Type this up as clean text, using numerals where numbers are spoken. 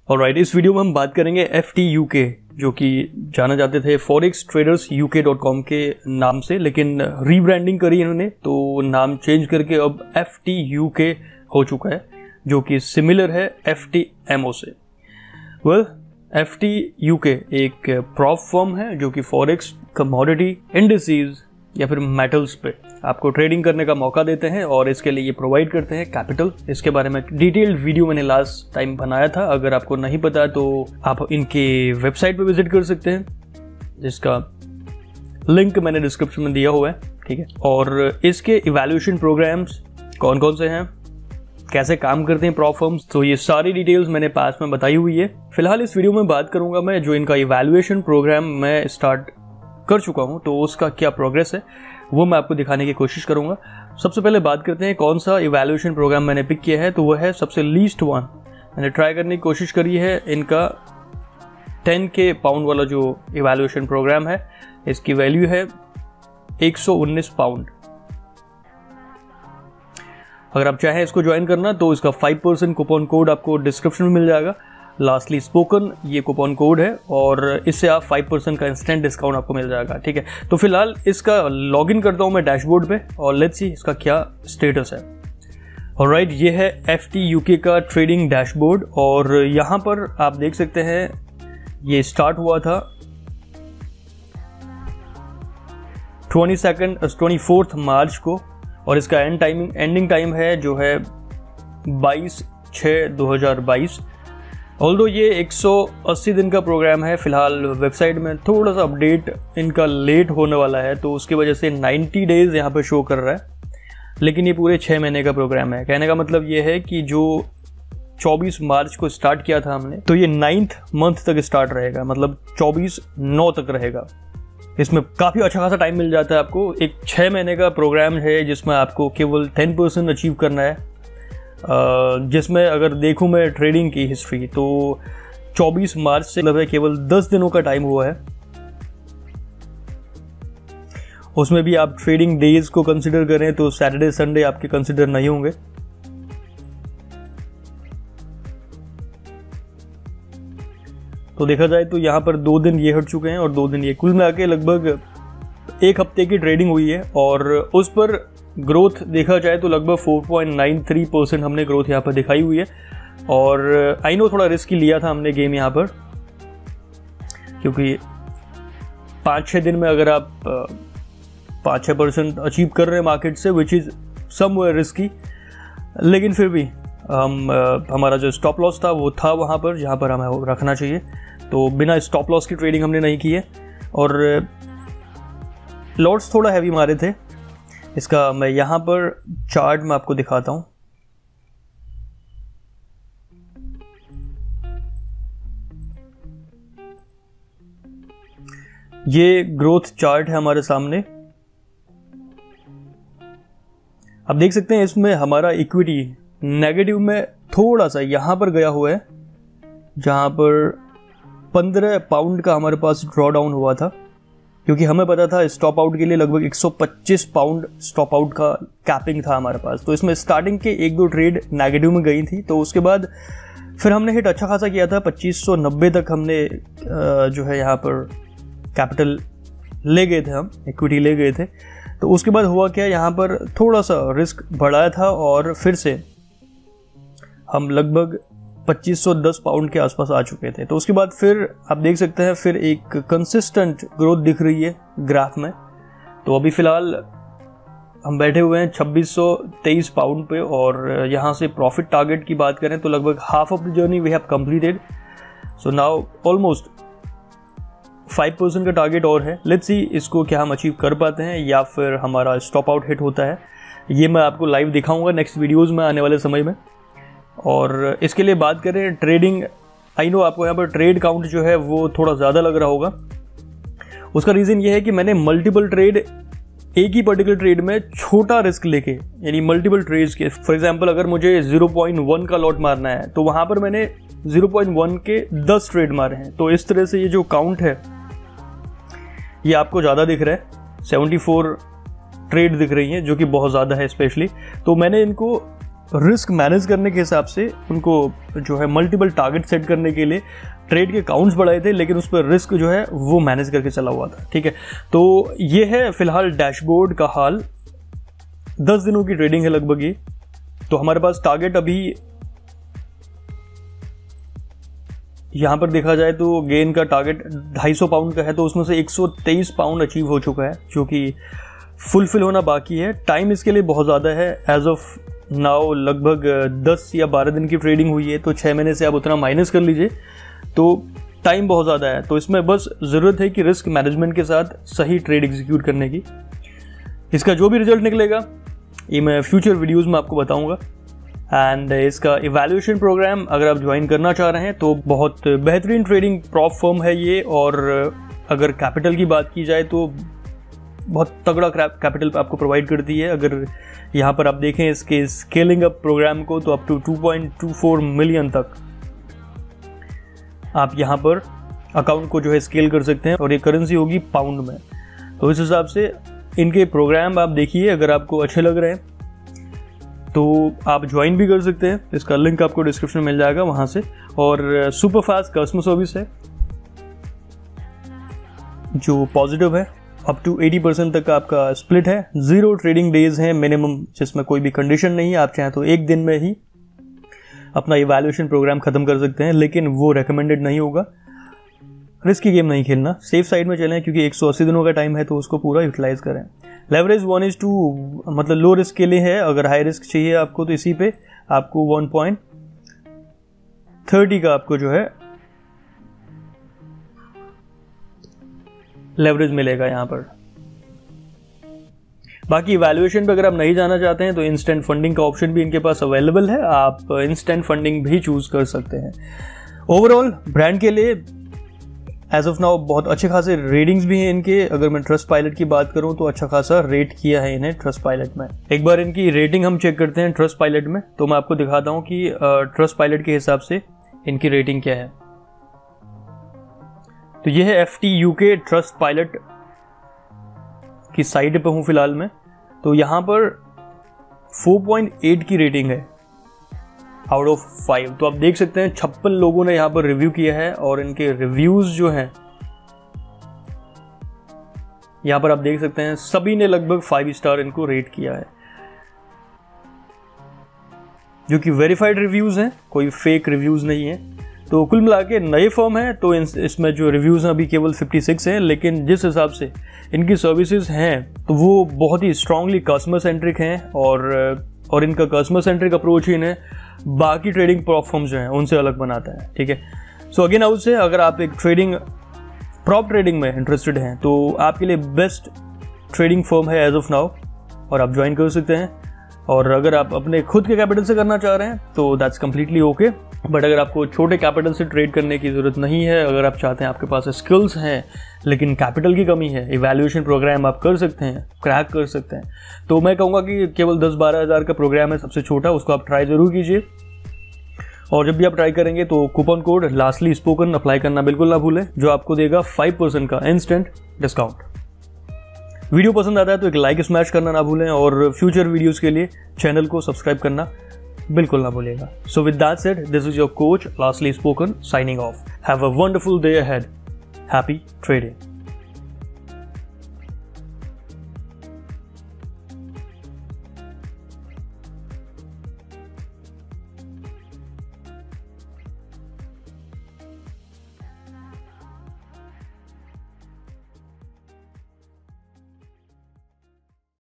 Alright, इस video में हम बात करेंगे FTUK, जो कि जाना जाते थे forextradersuk.com के नाम से, लेकिन रीब्रांडिंग करी इन्होंने तो नाम चेंज करके अब FTUK हो चुका है, जो कि सिमिलर है FTMO से। वेल, FTUK एक प्रॉप फर्म है जो कि फॉरेक्स, कमोडिटी, इंडिसेस या फिर मेटल्स पे आपको ट्रेडिंग करने का मौका देते हैं और इसके लिए ये प्रोवाइड करते हैं कैपिटल। इसके बारे में डिटेल्ड वीडियो मैंने लास्ट टाइम बनाया था, अगर आपको नहीं पता तो आप इनके वेबसाइट पे विजिट कर सकते हैं, जिसका लिंक मैंने डिस्क्रिप्शन में दिया हुआ है, ठीक है। और इसके इवैल्यूएशन प्रोग्राम्स कौन कौन से हैं, कैसे काम करते हैं प्रॉप फर्म्स, तो ये सारी डिटेल्स मैंने पास में बताई हुई है। फिलहाल इस वीडियो में बात करूंगा मैं जो इनका इवैल्यूएशन प्रोग्राम मैं स्टार्ट कर चुका हूं, तो उसका क्या प्रोग्रेस है वो मैं आपको दिखाने की कोशिश करूंगा। सबसे पहले बात करते हैं कौन सा इवैल्यूएशन प्रोग्राम मैंने पिक किया है, तो वह है सबसे लीस्ट वन। मैंने ट्राई करने की कोशिश करी है इनका 10K पाउंड वाला जो इवैल्यूएशन प्रोग्राम है, इसकी वैल्यू है 119 पाउंड। अगर आप चाहें इसको ज्वाइन करना तो इसका 5% कूपन कोड आपको डिस्क्रिप्शन में मिल जाएगा। लास्टली स्पोकन ये कूपन कोड है और इससे आप 5% का इंस्टेंट डिस्काउंट आपको मिल जाएगा, ठीक है। तो फिलहाल इसका लॉगिन करता हूं मैं डैशबोर्ड पे और लेट्स सी इसका क्या स्टेटस है। ऑलराइट, ये है FTUK का ट्रेडिंग डैशबोर्ड और यहां पर आप देख सकते हैं ये स्टार्ट हुआ था 24 मार्च को और इसका एंडिंग टाइम है जो है 22/6/2022। ऑल्दो ये 180 दिन का प्रोग्राम है। फिलहाल वेबसाइट में थोड़ा सा अपडेट इनका लेट होने वाला है, तो उसकी वजह से 90 डेज यहाँ पे शो कर रहा है, लेकिन ये पूरे 6 महीने का प्रोग्राम है। कहने का मतलब ये है कि जो 24 मार्च को स्टार्ट किया था हमने, तो ये 9th मंथ तक स्टार्ट रहेगा, मतलब 24/9 तक रहेगा। इसमें काफ़ी अच्छा खासा टाइम मिल जाता है आपको। एक 6 महीने का प्रोग्राम है जिसमें आपको केवल 10% अचीव करना है, जिसमें अगर देखूं मैं ट्रेडिंग की हिस्ट्री तो 24 मार्च से लगभग केवल 10 दिनों का टाइम हुआ है। उसमें भी आप ट्रेडिंग डेज को कंसिडर करें तो सैटरडे संडे आपके कंसिडर नहीं होंगे। तो देखा जाए तो यहाँ पर 2 दिन ये हट चुके हैं और 2 दिन ये, कुल मिला के लगभग 1 हफ्ते की ट्रेडिंग हुई है और उस पर ग्रोथ देखा जाए तो लगभग 4.93% हमने ग्रोथ यहाँ पर दिखाई हुई है। और आई नो थोड़ा रिस्क ही लिया था हमने गेम यहाँ पर, क्योंकि 5-6 दिन में अगर आप 5-6% अचीव कर रहे हैं मार्केट से, विच इज़ समवेयर रिस्की, लेकिन फिर भी हमारा जो स्टॉप लॉस था वो था वहाँ पर जहाँ पर हमें रखना चाहिए, तो बिना स्टॉप लॉस की ट्रेडिंग हमने नहीं की है। और लॉट्स थोड़ा हैवी मारे थे। इसका मैं यहाँ पर चार्ट में आपको दिखाता हूँ। ये ग्रोथ चार्ट है हमारे सामने। आप देख सकते हैं इसमें हमारा इक्विटी नेगेटिव में थोड़ा सा यहाँ पर गया हुआ है, जहाँ पर 15 पाउंड का हमारे पास ड्रॉ डाउन हुआ था, क्योंकि हमें पता था स्टॉप आउट के लिए लगभग 125 पाउंड स्टॉप आउट का कैपिंग था हमारे पास। तो इसमें स्टार्टिंग के 1-2 ट्रेड नेगेटिव में गई थी, तो उसके बाद फिर हमने हिट अच्छा खासा किया था, 2590 तक हमने जो है यहाँ पर कैपिटल ले गए थे, हम इक्विटी ले गए थे। तो उसके बाद हुआ क्या, यहाँ पर थोड़ा सा रिस्क बढ़ाया था और फिर से हम लगभग 2510 पाउंड के आसपास आ चुके थे। तो उसके बाद फिर आप देख सकते हैं फिर एक कंसिस्टेंट ग्रोथ दिख रही है ग्राफ में। तो अभी फिलहाल हम बैठे हुए हैं 2623 पाउंड पे और यहाँ से प्रॉफिट टारगेट की बात करें तो लगभग half of the journey we have completed. So now almost 5% का टारगेट और है। लेट्स सी इसको क्या हम अचीव कर पाते हैं या फिर हमारा स्टॉप आउट हिट होता है। ये मैं आपको लाइव दिखाऊंगा नेक्स्ट वीडियोज़ में आने वाले समय में। और इसके लिए बात करें ट्रेडिंग, आई नो आपको यहाँ पर ट्रेड काउंट जो है वो थोड़ा ज़्यादा लग रहा होगा। उसका रीज़न ये है कि मैंने मल्टीपल ट्रेड, एक ही पर्टिकुलर ट्रेड में छोटा रिस्क लेके, यानी मल्टीपल ट्रेड्स के, फॉर एग्जांपल अगर मुझे 0.1 का लॉट मारना है तो वहाँ पर मैंने 0.1 के 10 ट्रेड मारे हैं। तो इस तरह से ये जो काउंट है ये आपको ज़्यादा दिख रहा है, 74 ट्रेड दिख रही हैं, जो कि बहुत ज़्यादा है स्पेशली। तो मैंने इनको रिस्क मैनेज करने के हिसाब से उनको जो है मल्टीपल टारगेट सेट करने के लिए ट्रेड के काउंट्स बढ़ाए थे, लेकिन उस पर रिस्क जो है वो मैनेज करके चला हुआ था। ठीक है, तो ये है फिलहाल डैशबोर्ड का हाल। 10 दिनों की ट्रेडिंग है लगभग ये। तो हमारे पास टारगेट अभी यहां पर देखा जाए तो गेन का टारगेट 250 पाउंड का है, तो उसमें से 123 पाउंड अचीव हो चुका है, जो कि फुलफिल होना बाकी है। टाइम इसके लिए बहुत ज़्यादा है। एज ऑफ नाउ लगभग 10 या 12 दिन की ट्रेडिंग हुई है, तो 6 महीने से आप उतना माइनस कर लीजिए, तो टाइम बहुत ज़्यादा है। तो इसमें बस ज़रूरत है कि रिस्क मैनेजमेंट के साथ सही ट्रेड एग्जीक्यूट करने की। इसका जो भी रिजल्ट निकलेगा ये मैं फ्यूचर वीडियोज़ में आपको बताऊँगा। एंड इसका इवैल्यूएशन प्रोग्राम अगर आप ज्वाइन करना चाह रहे हैं तो बहुत बेहतरीन ट्रेडिंग प्रॉप फर्म है ये। और अगर कैपिटल की बात की जाए तो बहुत तगड़ा कैपिटल आपको प्रोवाइड करती है। अगर यहाँ पर आप देखें इसके स्केलिंग अप प्रोग्राम को, तो अप टू 2.24 मिलियन तक आप यहाँ पर अकाउंट को जो है स्केल कर सकते हैं, और ये करेंसी होगी पाउंड में। तो इस हिसाब से इनके प्रोग्राम आप देखिए, अगर आपको अच्छे लग रहे हैं तो आप ज्वाइन भी कर सकते हैं। इसका लिंक आपको डिस्क्रिप्शन में मिल जाएगा वहाँ से। और सुपर फास्ट कस्टमर सर्विस है जो पॉजिटिव है, अप टू 80% तक का आपका स्प्लिट है। 0 ट्रेडिंग डेज है मिनिमम, जिसमें कोई भी कंडीशन नहीं है। आप चाहें तो एक दिन में ही अपना इवैल्यूएशन प्रोग्राम खत्म कर सकते हैं, लेकिन वो रेकमेंडेड नहीं होगा। रिस्की गेम नहीं खेलना, सेफ साइड में चलें, क्योंकि 180 दिनों का टाइम है, तो उसको पूरा यूटिलाइज करें। लेवरेज 1:2 मतलब लो रिस्क के लिए है। अगर हाई रिस्क चाहिए आपको तो इसी पे आपको 1.30 का आपको जो है लेवरेज मिलेगा यहाँ पर। बाकी इवैल्यूएशन पे अगर आप नहीं जाना चाहते हैं तो इंस्टेंट फंडिंग का ऑप्शन भी इनके पास अवेलेबल है, आप इंस्टेंट फंडिंग भी चूज कर सकते हैं। ओवरऑल ब्रांड के लिए एज ऑफ नाउ बहुत अच्छे खासे रेटिंग्स भी हैं इनके। अगर मैं ट्रस्ट पायलट की बात करूं तो अच्छा खासा रेट किया है इन्हें ट्रस्ट पायलट में। एक बार इनकी रेटिंग हम चेक करते हैं ट्रस्ट पायलट में, तो मैं आपको दिखाता हूं कि ट्रस्ट पायलट के हिसाब से इनकी रेटिंग क्या है। तो ये है FT UK ट्रस्ट पायलट की साइट पे हूं फिलहाल में। तो यहां पर 4.8 की रेटिंग है आउट ऑफ 5। तो आप देख सकते हैं 56 लोगों ने यहाँ पर रिव्यू किया है, और इनके रिव्यूज जो हैं यहाँ पर आप देख सकते हैं सभी ने लगभग 5 स्टार इनको रेट किया है, जो कि वेरीफाइड रिव्यूज हैं, कोई फेक रिव्यूज नहीं है। तो कुल मिला के नए फर्म है, तो इसमें जो रिव्यूज हैं अभी केवल 56 हैं, लेकिन जिस हिसाब से इनकी सर्विसेज हैं तो वो बहुत ही स्ट्रांगली कस्टमर सेंट्रिक हैं, और इनका कस्टमर सेंट्रिक अप्रोच ही इन्हें बाकी ट्रेडिंग प्लेटफॉर्म्स जो हैं उनसे अलग बनाता है। ठीक है, सो अगेन आउट से अगर आप एक प्रॉप ट्रेडिंग में इंटरेस्टेड हैं तो आपके लिए बेस्ट ट्रेडिंग फर्म है एज ऑफ नाउ, और आप ज्वाइन कर सकते हैं। और अगर आप अपने खुद के कैपिटल से करना चाह रहे हैं तो दैट्स कम्प्लीटली ओके। बट अगर आपको छोटे कैपिटल से ट्रेड करने की ज़रूरत नहीं है, अगर आप चाहते हैं, आपके पास स्किल्स हैं लेकिन कैपिटल की कमी है, इवैल्यूएशन प्रोग्राम आप कर सकते हैं, क्रैक कर सकते हैं, तो मैं कहूँगा कि केवल 10-12 हज़ार का प्रोग्राम है सबसे छोटा, उसको आप ट्राई ज़रूर कीजिए। और जब भी आप ट्राई करेंगे तो coupon code lastly spoken apply करना बिल्कुल ना भूलें, जो आपको देगा 5% का इंस्टेंट डिस्काउंट। वीडियो पसंद आता है तो एक लाइक स्मैश करना ना भूलें, और फ्यूचर वीडियोस के लिए चैनल को सब्सक्राइब करना बिल्कुल ना भूलिएगा। So with that said, this is your coach lastly spoken signing off. Have a wonderful day ahead. Happy trading.